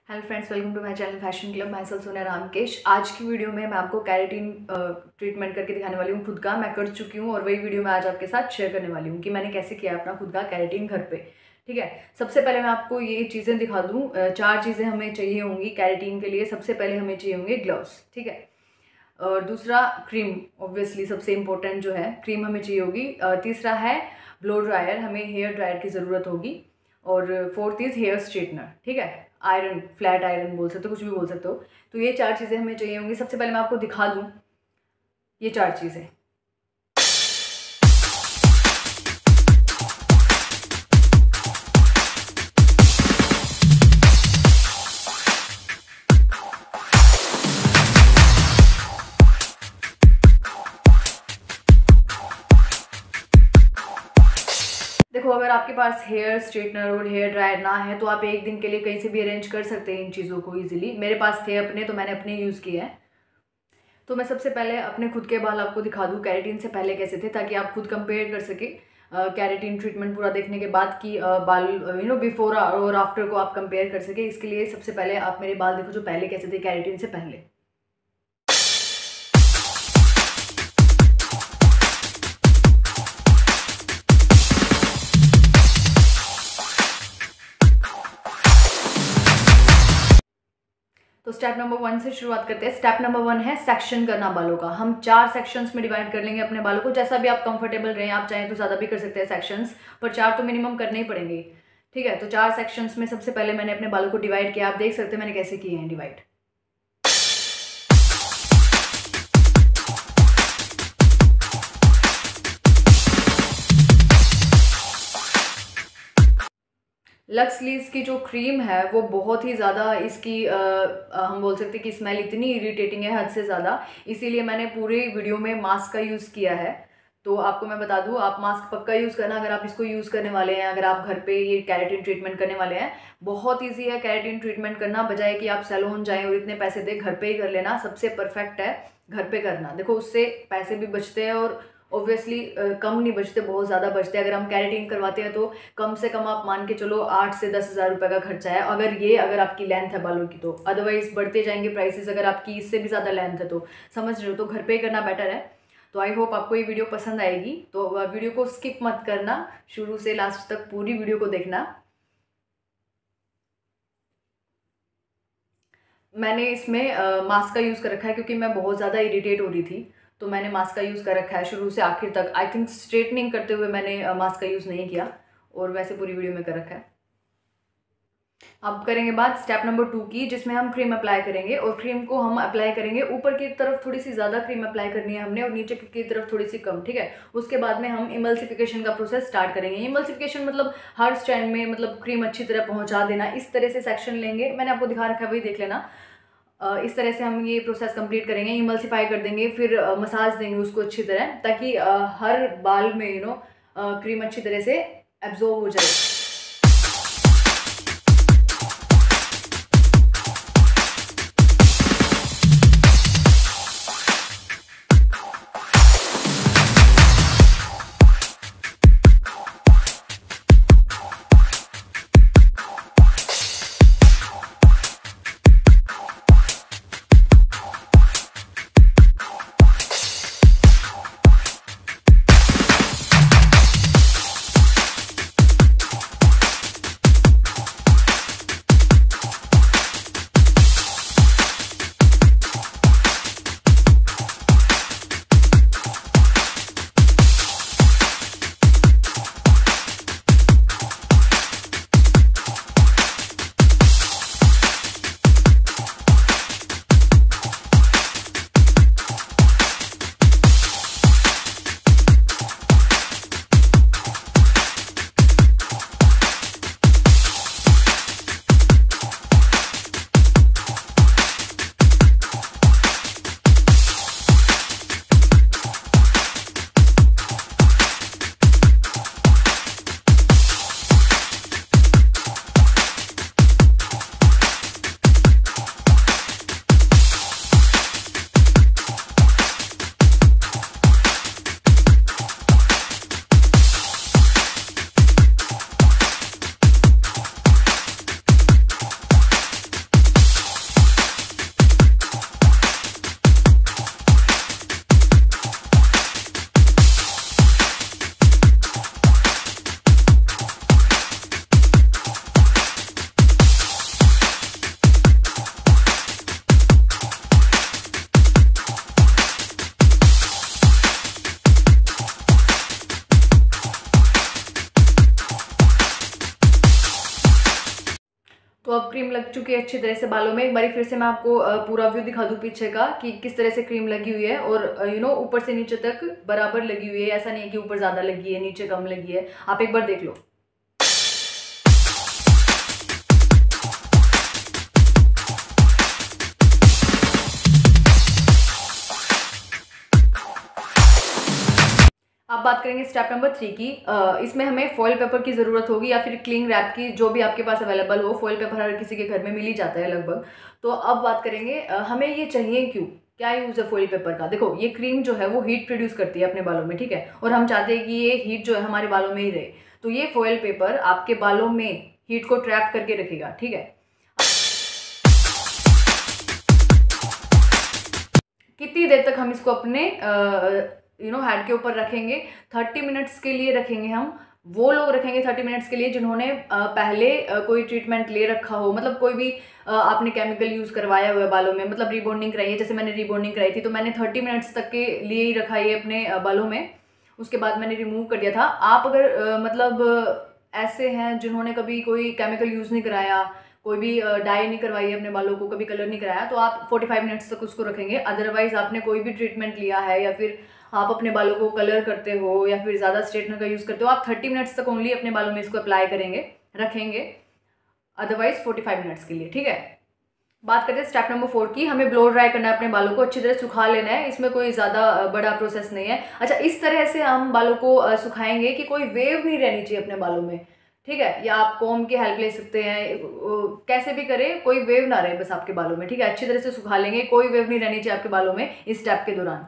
Hello friends, welcome to my channel fashion club. मैं सोनिया रामकेश। आज की वीडियो में मैं आपको कैरेटीन ट्रीटमेंट करके दिखाने वाली हूँ। खुद का मैं कर चुकी हूँ और वही वीडियो मैं आज आपके साथ शेयर करने वाली हूँ कि मैंने कैसे किया अपना खुद का कैरेटीन घर पे। ठीक है, सबसे पहले मैं आपको ये चीज़ें दिखा दूँ। 4 चीज़ें हमें चाहिए होंगी कैरेटीन के लिए। सबसे पहले हमें चाहिए होंगे ग्लव्स, ठीक है। और दूसरा क्रीम, ऑब्वियसली सबसे इम्पोर्टेंट जो है क्रीम हमें चाहिए होगी। तीसरा है ब्लो ड्रायर, हमें हेयर ड्रायर की ज़रूरत होगी। और फोर्थ इज़ हेयर स्ट्रेटनर, ठीक है। आयरन, फ्लैट आयरन बोल सकते हो, कुछ भी बोल सकते हो। तो ये 4 चीज़ें हमें चाहिए होंगी। सबसे पहले मैं आपको दिखा दूँ ये 4 चीज़ें। देखो, अगर आपके पास हेयर स्ट्रेटनर और हेयर ड्रायर ना है तो आप एक दिन के लिए कहीं से भी अरेंज कर सकते हैं इन चीज़ों को ईजिली। मेरे पास थे अपने, तो मैंने अपने यूज़ किए हैं। तो मैं सबसे पहले अपने खुद के बाल आपको दिखा दूँ कैरेटीन से पहले कैसे थे, ताकि आप खुद कंपेयर कर सके कैरेटीन ट्रीटमेंट पूरा देखने के बाद कि बाल बिफोर और आफ्टर को आप कंपेयर कर सके। इसके लिए सबसे पहले आप मेरे बाल देखो जो पहले कैसे थे कैरेटीन से पहले। तो स्टेप नंबर 1 से शुरुआत करते हैं। स्टेप नंबर 1 है सेक्शन करना बालों का। हम 4 सेक्शंस में डिवाइड कर लेंगे अपने बालों को। जैसा भी आप कंफर्टेबल रहें, आप चाहें तो ज़्यादा भी कर सकते हैं सेक्शंस, पर 4 तो मिनिमम करने ही पड़ेंगे, ठीक है। तो 4 सेक्शंस में सबसे पहले मैंने अपने बालों को डिवाइड किया। आप देख सकते हैं मैंने कैसे किए हैं डिवाइड। लक्स लीज की जो क्रीम है वो बहुत ही ज़्यादा इसकी हम बोल सकते हैं कि स्मेल इतनी इरिटेटिंग है हद से ज़्यादा। इसीलिए मैंने पूरे वीडियो में मास्क का यूज़ किया है। तो आपको मैं बता दूं, आप मास्क पक्का यूज़ करना अगर आप इसको यूज़ करने वाले हैं। अगर आप घर पे ये कैरेटीन ट्रीटमेंट करने वाले हैं, बहुत ईजी है कैरेटीन ट्रीटमेंट करना। बजाय कि आप सैलून जाएँ और इतने पैसे दें, घर पर ही कर लेना सबसे परफेक्ट है। घर पर करना, देखो उससे पैसे भी बचते हैं और ऑब्वियसली कम नहीं बचते, बहुत ज़्यादा बचते हैं। अगर हम कैरेटीन करवाते हैं तो कम से कम आप मान के चलो 8 से 10 हज़ार रुपये का खर्चा है, अगर आपकी लेंथ है बालों की तो। अदरवाइज बढ़ते जाएंगे प्राइसेस अगर आपकी इससे भी ज़्यादा लेंथ है तो। समझ रहे हो, तो घर पे ही करना बेटर है। तो आई होप आपको ये वीडियो पसंद आएगी। तो वीडियो को स्किप मत करना, शुरू से लास्ट तक पूरी वीडियो को देखना। मैंने इसमें मास्क का यूज़ कर रखा है क्योंकि मैं बहुत ज़्यादा इरिटेट हो रही थी, तो मैंने मास्क का यूज़ कर रखा है शुरू से आखिर तक। आई थिंक स्ट्रेटनिंग करते हुए मैंने मास्क का यूज़ नहीं किया, और वैसे पूरी वीडियो में कर रखा है। अब करेंगे बात स्टेप नंबर 2 की, जिसमें हम क्रीम अप्लाई करेंगे। और क्रीम को हम अप्लाई करेंगे ऊपर की तरफ थोड़ी सी ज़्यादा क्रीम अप्लाई करनी है हमने, और नीचे की तरफ थोड़ी सी कम, ठीक है। उसके बाद में हम इमल्सिफिकेशन का प्रोसेस स्टार्ट करेंगे। इमल्सिफिकेशन मतलब हर स्टैंड में मतलब क्रीम अच्छी तरह पहुँचा देना। इस तरह से सेक्शन लेंगे, मैंने आपको दिखा रखा है, वही देख लेना। इस तरह से हम ये प्रोसेस कंप्लीट करेंगे, इमल्सिफाई कर देंगे, फिर मसाज देंगे उसको अच्छी तरह, ताकि हर बाल में क्रीम अच्छी तरह से एब्जॉर्ब हो जाए। क्रीम लग चुकी है अच्छी तरह से बालों में। एक बार फिर से मैं आपको पूरा व्यू दिखा दूँ पीछे का कि किस तरह से क्रीम लगी हुई है, और ऊपर से नीचे तक बराबर लगी हुई है। ऐसा नहीं है कि ऊपर ज़्यादा लगी है नीचे कम लगी है, आप एक बार देख लो। अब बात करेंगे स्टेप नंबर 3 की। इसमें हमें फॉइल पेपर की ज़रूरत होगी या फिर क्लिंग रैप की, जो भी आपके पास अवेलेबल हो। फॉइल पेपर हर किसी के घर में मिल ही जाता है लगभग। तो अब बात करेंगे हमें ये चाहिए क्यों, क्या यूज़ है फॉइल पेपर का। देखो ये क्रीम जो है वो हीट प्रोड्यूस करती है अपने बालों में, ठीक है, और हम चाहते हैं कि ये हीट जो है हमारे बालों में ही रहे। तो ये फॉइल पेपर आपके बालों में हीट को ट्रैप करके रखेगा, ठीक है। कितनी देर तक हम इसको अपने हेड के ऊपर रखेंगे? 30 मिनट्स के लिए रखेंगे हम। वो लोग रखेंगे 30 मिनट्स के लिए जिन्होंने पहले कोई ट्रीटमेंट ले रखा हो, मतलब कोई भी आपने केमिकल यूज़ करवाया हुआ है बालों में, मतलब रीबॉन्डिंग कराई है। जैसे मैंने रीबॉन्डिंग कराई थी तो मैंने 30 मिनट्स तक के लिए ही रखा ये अपने बालों में, उसके बाद मैंने रिमूव कर दिया था। आप अगर मतलब ऐसे हैं जिन्होंने कभी कोई केमिकल यूज़ नहीं कराया, कोई भी डाई नहीं करवाई है अपने बालों को, कभी कलर नहीं कराया, तो आप 45 मिनट्स तक उसको रखेंगे। अदरवाइज़ आपने कोई भी ट्रीटमेंट लिया है या फिर आप अपने बालों को कलर करते हो या फिर ज़्यादा स्ट्रेटनर का यूज़ करते हो, आप 30 मिनट्स तक ओनली अपने बालों में इसको अप्लाई करेंगे, रखेंगे, अदरवाइज 45 मिनट्स के लिए, ठीक है। बात करते हैं स्टेप नंबर 4 की। हमें ब्लो ड्राई करना है अपने बालों को, अच्छी तरह सुखा लेना है। इसमें कोई ज़्यादा बड़ा प्रोसेस नहीं है। अच्छा, इस तरह से हम बालों को सुखाएंगे कि कोई वेव नहीं रहनी चाहिए अपने बालों में, ठीक है। या आप कॉम की हेल्प ले सकते हैं, कैसे भी करें, कोई वेव ना रहे बस आपके बालों में, ठीक है। अच्छी तरह से सुखा लेंगे, कोई वेव नहीं रहनी चाहिए आपके बालों में इस स्टेप के दौरान।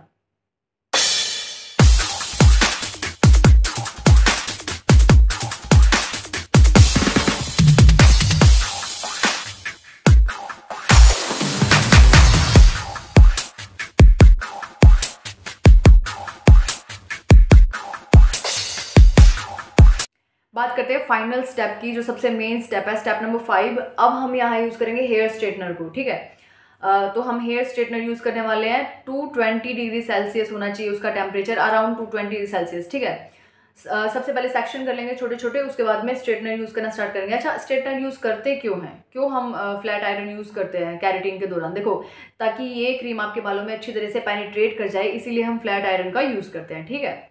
बात करते हैं फाइनल स्टेप की, जो सबसे मेन स्टेप है, स्टेप नंबर 5। अब हम यहाँ यूज़ करेंगे हेयर स्ट्रेटनर को, ठीक है। तो हम हेयर स्ट्रेटनर यूज़ करने वाले हैं। 220 डिग्री सेल्सियस होना चाहिए उसका टेम्परेचर, अराउंड 220 डिग्री सेल्सियस, ठीक है। सबसे पहले सेक्शन कर लेंगे छोटे छोटे, उसके बाद में स्ट्रेटनर यूज़ करना स्टार्ट करेंगे। अच्छा, स्ट्रेटनर यूज़ करते क्यों हैं, क्यों हम फ्लैट आयरन यूज़ करते हैं कैरेटिन के दौरान? देखो, ताकि ये क्रीम आपके बालों में अच्छी तरह से पेनिट्रेट कर जाए, इसीलिए हम फ्लैट आयरन का यूज़ करते हैं, ठीक है।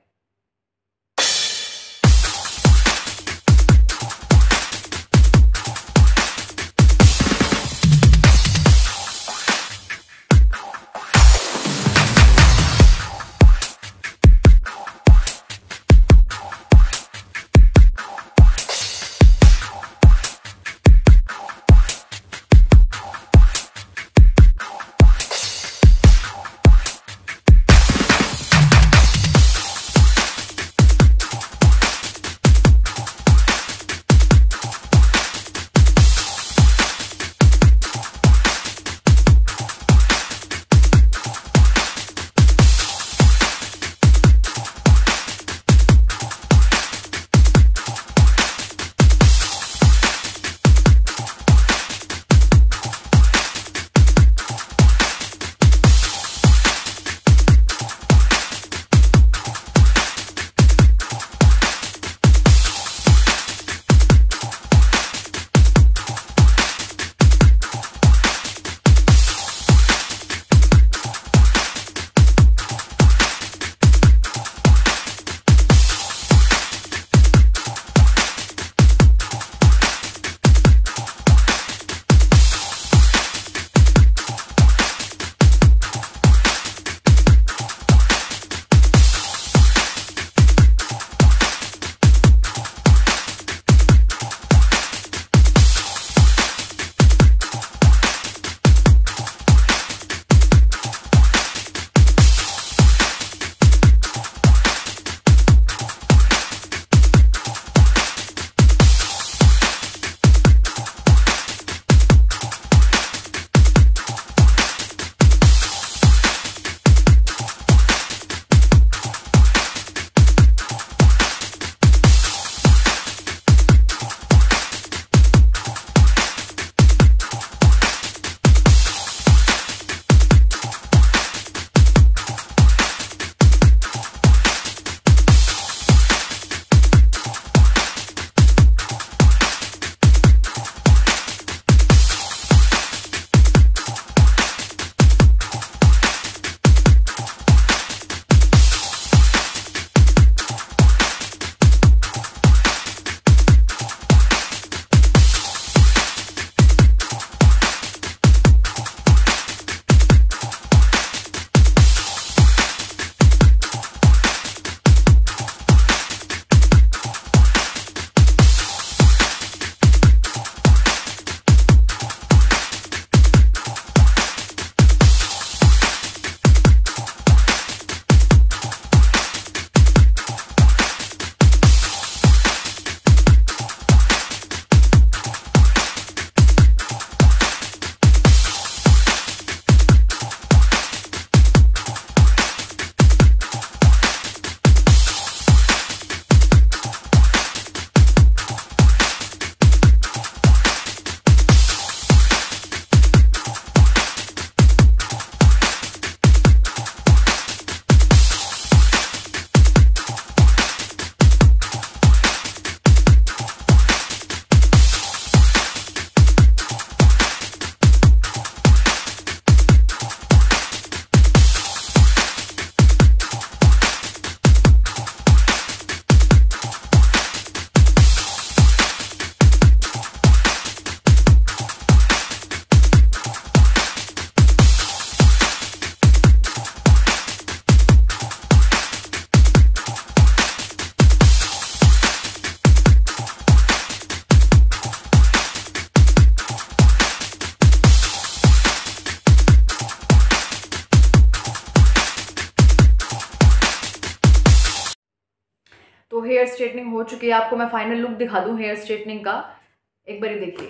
स्ट्रेटनिंग हो चुकी है। आपको मैं फाइनल लुक दिखा दूँ हेयर स्ट्रेटनिंग का, एक बार देखिए।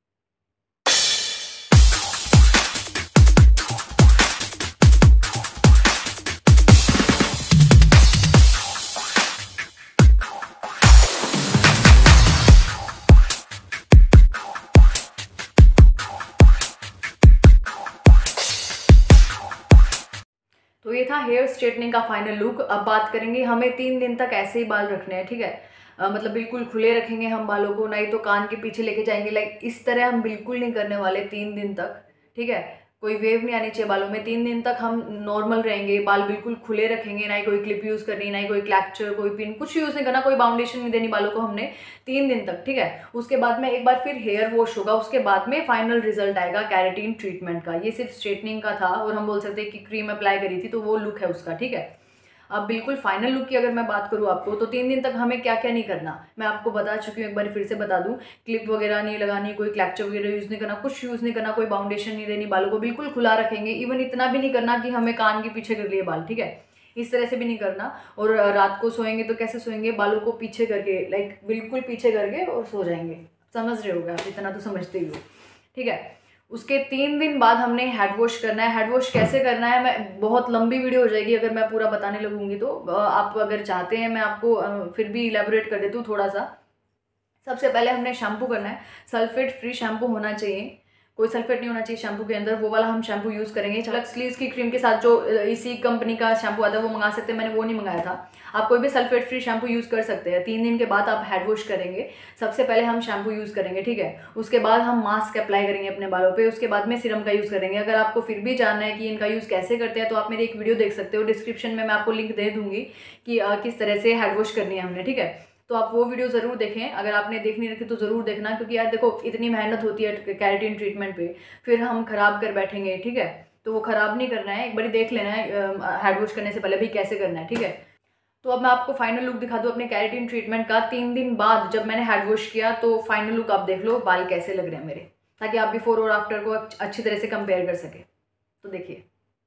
तो ये था हेयर स्ट्रेटनिंग का फाइनल लुक। अब बात करेंगे, हमें 3 दिन तक ऐसे ही बाल रखने हैं, ठीक है। मतलब बिल्कुल खुले रखेंगे हम बालों को, नहीं तो कान के पीछे लेके जाएंगे। लाइक इस तरह हम बिल्कुल नहीं करने वाले 3 दिन तक, ठीक है। कोई वेव नहीं आनी चाहिए बालों में। 3 दिन तक हम नॉर्मल रहेंगे, बाल बिल्कुल खुले रखेंगे, ना ही कोई क्लिप यूज़ करनी, ना ही कोई क्लैक्चर, कोई पिन, कुछ यूज़ नहीं करना, कोई बाउंडेशन नहीं देनी बालों को हमने 3 दिन तक, ठीक है। उसके बाद में एक बार फिर हेयर वॉश होगा, उसके बाद में फाइनल रिजल्ट आएगा केराटिन ट्रीटमेंट का। ये सिर्फ स्ट्रेटनिंग का था, और हम बोल सकते हैं कि क्रीम अप्लाई करी थी तो वो लुक है उसका, ठीक है। अब बिल्कुल फाइनल लुक की अगर मैं बात करूँ आपको, तो 3 दिन तक हमें क्या क्या नहीं करना मैं आपको बता चुकी हूँ, एक बार फिर से बता दूँ। क्लिप वगैरह नहीं लगानी, कोई क्लैक्चर वगैरह यूज़ नहीं करना, कुछ यूज़ नहीं करना, कोई बाउंडेशन नहीं देनी, बालों को बिल्कुल खुला रखेंगे। इवन इतना भी नहीं करना कि हमें कान के पीछे कर लिए बाल, ठीक है, इस तरह से भी नहीं करना। और रात को सोएंगे तो कैसे सोएंगे, बालों को पीछे करके, लाइक बिल्कुल पीछे करके और सो जाएंगे। समझ रहे होगे आप, इतना तो समझते ही हो, ठीक है। उसके 3 दिन बाद हमने हेड वॉश करना है। हेड वॉश कैसे करना है, मैं बहुत लंबी वीडियो हो जाएगी अगर मैं पूरा बताने लगूंगी, तो आप अगर चाहते हैं मैं आपको फिर भी इलेबोरेट कर देती हूँ थोड़ा सा। सबसे पहले हमने शैम्पू करना है। सल्फेट फ्री शैम्पू होना चाहिए, कोई सल्फेट नहीं होना चाहिए शैम्पू के अंदर, वो वाला हम शैम्पू यूज़ करेंगे। लक्स लीव्स की क्रीम के साथ जो इसी कंपनी का शैम्पू आता है वो मंगा सकते हैं, मैंने वो नहीं मंगाया था। आप कोई भी सल्फेट फ्री शैम्पू यूज़ कर सकते हैं। 3 दिन के बाद आप हेड वॉश करेंगे। सबसे पहले हम शैम्पू यूज़ करेंगे, ठीक है। उसके बाद हम मास्क अप्लाई करेंगे अपने बालों पे, उसके बाद में सीरम का यूज़ करेंगे। अगर आपको फिर भी जानना है कि इनका यूज़ कैसे करते हैं, तो आप मेरी एक वीडियो देख सकते हो, डिस्क्रिप्शन में मैं आपको लिंक दे दूँगी कि किस तरह से हेड वॉश करनी है हमने, ठीक है। तो आप वो वीडियो ज़रूर देखें, अगर आपने देखनी रखी तो ज़रूर देखना, क्योंकि यार देखो इतनी मेहनत होती है केराटिन ट्रीटमेंट पे, फिर हम ख़राब कर बैठेंगे, ठीक है। तो वो ख़राब नहीं करना है, एक बार देख लेना है हेड वॉश करने से पहले भी कैसे करना है, ठीक है। तो अब मैं आपको फाइनल लुक दिखा दूँ अपने केराटिन ट्रीटमेंट का। 3 दिन बाद जब मैंने हेड वॉश किया तो फाइनल लुक आप देख लो, बाल कैसे लग रहे हैं मेरे, ताकि आप बिफोर और आफ्टर को अच्छी तरह से कंपेयर कर सके। तो देखिए,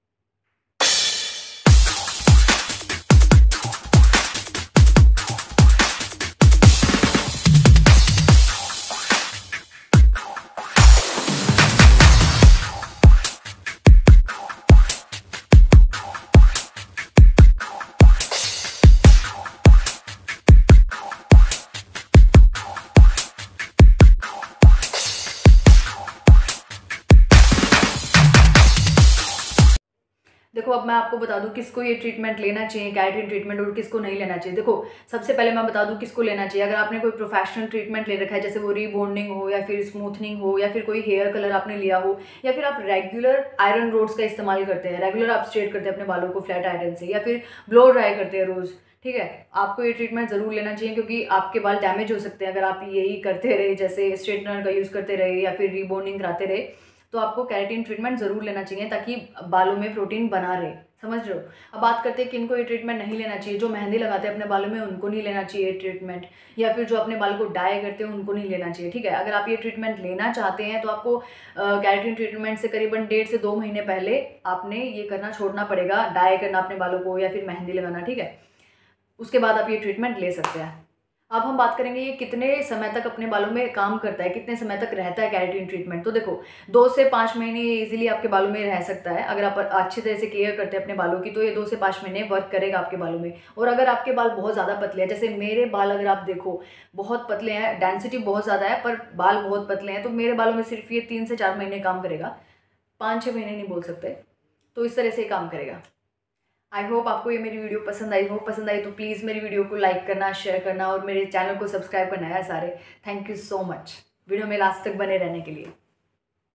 देखो अब मैं आपको बता दूं किसको ये ट्रीटमेंट लेना चाहिए, केराटिन ट्रीटमेंट, और किसको नहीं लेना चाहिए। देखो सबसे पहले मैं बता दूं किसको लेना चाहिए। अगर आपने कोई प्रोफेशनल ट्रीटमेंट ले रखा है, जैसे वो रीबॉन्डिंग हो या फिर स्मूथनिंग हो या फिर कोई हेयर कलर आपने लिया हो, या फिर आप रेगुलर आयरन रोड्स का इस्तेमाल करते हैं, रेगुलर आप स्ट्रेट करते हैं अपने बालों को फ्लैट आयरन से, या फिर ब्लो ड्राई करते हैं रोज़, ठीक है, आपको ये ट्रीटमेंट ज़रूर लेना चाहिए, क्योंकि आपके बाल डैमेज हो सकते हैं अगर आप यही करते रहे, जैसे स्ट्रेटनर का यूज़ करते रहे या फिर रीबॉन्डिंग कराते रहे। तो आपको केराटिन ट्रीटमेंट ज़रूर लेना चाहिए ताकि बालों में प्रोटीन बना रहे। समझ रहे हो। अब बात करते हैं किनको ये ट्रीटमेंट नहीं लेना चाहिए। जो मेहंदी लगाते हैं अपने बालों में उनको नहीं लेना चाहिए ट्रीटमेंट, या फिर जो अपने बाल को डाई करते हैं उनको नहीं लेना चाहिए, ठीक है। अगर आप ये ट्रीटमेंट लेना चाहते हैं तो आपको केराटिन ट्रीटमेंट से करीबन 1.5 से 2 महीने पहले आपने ये करना छोड़ना पड़ेगा, डाई करना अपने बालों को या फिर मेहंदी लगाना, ठीक है। उसके बाद आप ये ट्रीटमेंट ले सकते हैं। अब हम बात करेंगे ये कितने समय तक अपने बालों में काम करता है, कितने समय तक रहता है केराटिन ट्रीटमेंट। तो देखो 2 से 5 महीने ये इजीली आपके बालों में रह सकता है। अगर आप अच्छी तरह से केयर करते हैं अपने बालों की तो ये 2 से 5 महीने वर्क करेगा आपके बालों में। और अगर आपके बाल बहुत ज़्यादा पतले हैं, जैसे मेरे बाल अगर आप देखो बहुत पतले हैं, डेंसिटी बहुत ज़्यादा है पर बाल बहुत पतले हैं, तो मेरे बालों में सिर्फ ये 3 से 4 महीने काम करेगा, 5-6 महीने नहीं बोल सकते। तो इस तरह से काम करेगा। आई होप आपको ये मेरी वीडियो पसंद आई हो। पसंद आई तो प्लीज़ मेरी वीडियो को लाइक करना, शेयर करना और मेरे चैनल को सब्सक्राइब करना है सारे। Thank you so much video में लास्ट तक बने रहने के लिए।